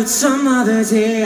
some other day.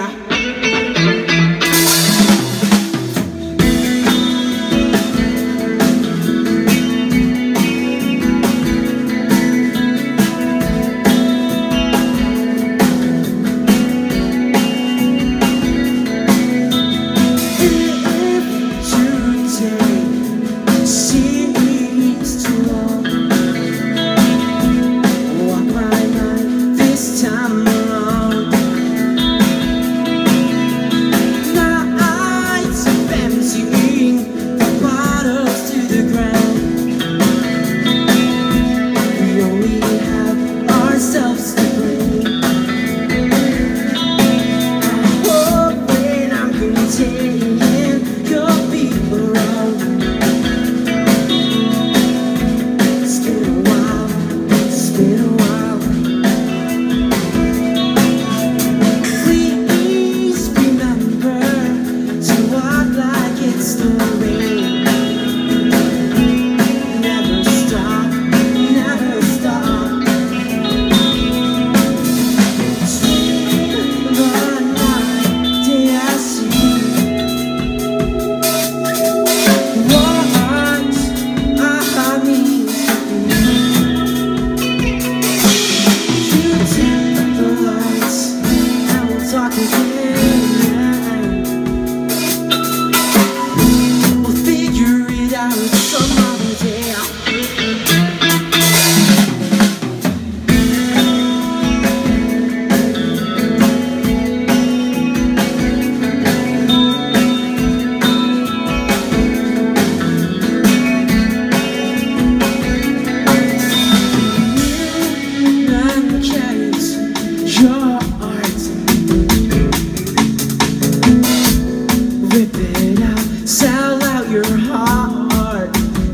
Sell out your heart.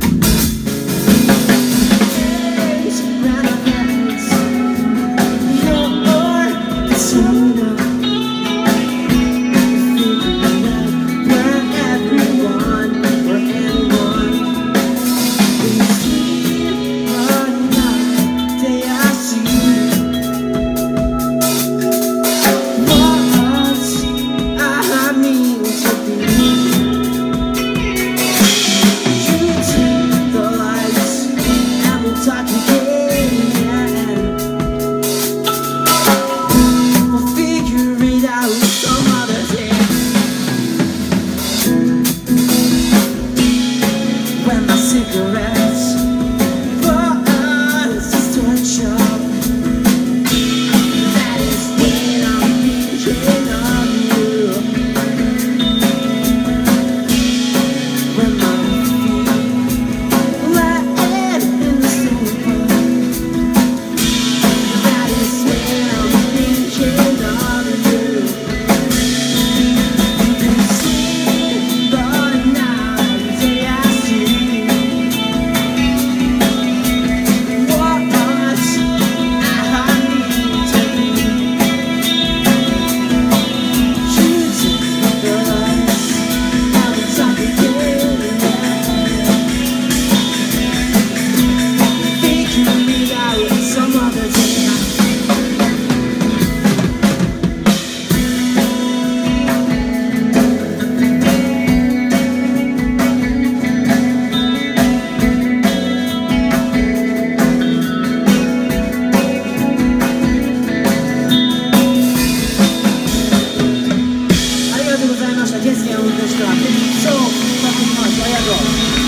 Days ran out, your persona. Figuring out where everyone, where anyone. We sleep one night, day I see. What I mean to be. Cigarettes for us to start up. That is when I'm thinking of you. When my feet land in the sofa. That is when I'm thinking of you. You see the night day I see. Yes, yeah, we can start. So, thank you very much.